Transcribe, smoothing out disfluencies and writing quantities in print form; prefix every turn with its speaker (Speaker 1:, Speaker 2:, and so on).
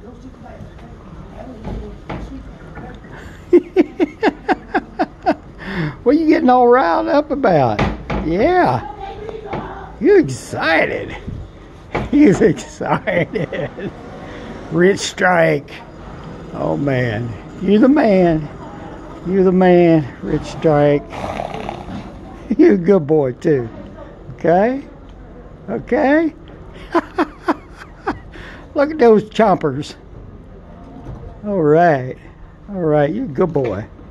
Speaker 1: What are you getting all riled up about? Yeah. You excited. He's excited. Rich Strike. Oh man. You're the man. You're the man, Rich Strike. You're a good boy too. Okay? Okay? Look at those chompers. All right. All right, you're a good boy.